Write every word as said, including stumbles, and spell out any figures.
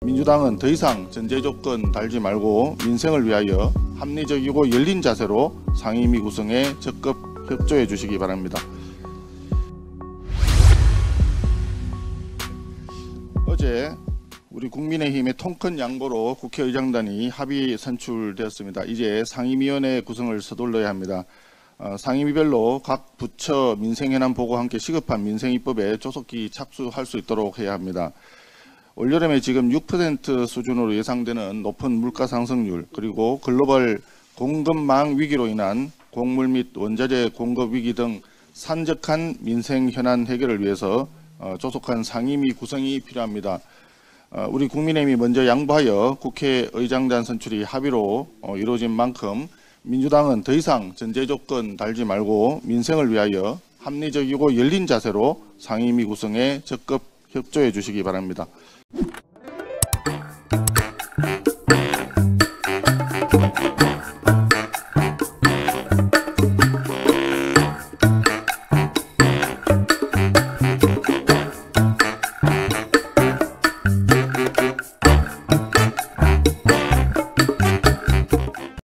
민주당은 더 이상 전제 조건 달지 말고 민생을 위하여 합리적이고 열린 자세로 상임위 구성에 적극 협조해 주시기 바랍니다. 어제 우리 국민의힘의 통큰 양보로 국회의장단이 합의 선출되었습니다. 이제 상임위원회 구성을 서둘러야 합니다. 어, 상임위별로 각 부처 민생현안 보고와 함께 시급한 민생입법에 조속히 착수할 수 있도록 해야 합니다. 올여름에 지금 육 퍼센트 수준으로 예상되는 높은 물가 상승률, 그리고 글로벌 공급망 위기로 인한 곡물 및 원자재 공급 위기 등 산적한 민생 현안 해결을 위해서 어, 조속한 상임위 구성이 필요합니다. 어, 우리 국민의힘이 먼저 양보하여 국회의장단 선출이 합의로 어, 이루어진 만큼 민주당은 더 이상 전제 조건 달지 말고 민생을 위하여 합리적이고 열린 자세로 상임위 구성에 적극 협조해 주시기 바랍니다.